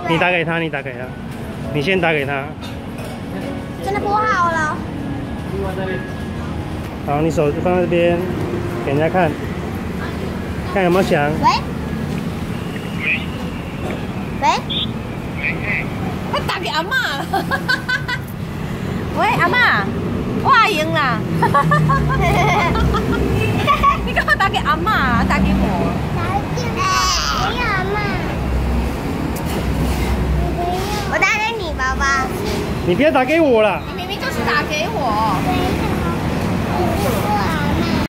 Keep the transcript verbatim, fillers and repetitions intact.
你打给他，你打给他，你先打给他。 真的拨好了。 好，你手就放在这边，给人家看，看有没有响。 喂。喂。他打给阿嬷了。喂，阿嬷，我阿英啦。你干嘛打给阿嬷啊？打给我。打给我。没有阿嬷。我打给你，宝宝。 你别打给我了。 你明明就是打给我。